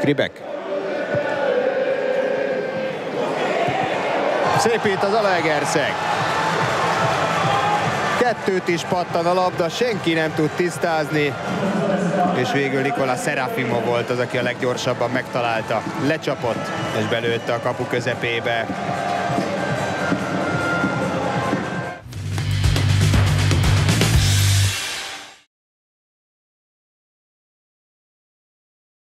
Skribek. Szépít az Zalaegerszeg. Kettőt is pattan a labda, senki nem tud tisztázni. És végül Nikola Serafimov volt az, aki a leggyorsabban megtalálta. Lecsapott és belőtte a kapu közepébe.